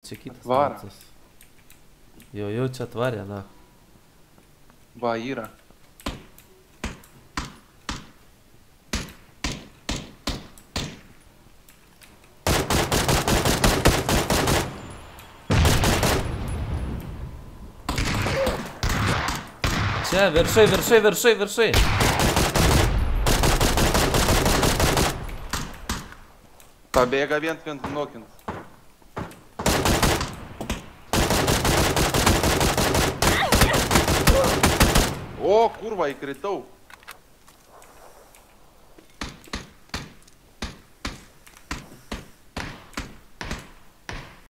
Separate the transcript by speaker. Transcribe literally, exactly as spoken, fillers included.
Speaker 1: čia kitas
Speaker 2: Vara.
Speaker 1: nacas. Jo, jau čia atvarė, na.
Speaker 2: Va, yra.
Speaker 1: Čia, viršai, viršai, viršai, viršai.
Speaker 2: Pabėga vien vien nokins. O, kurva, įkritau.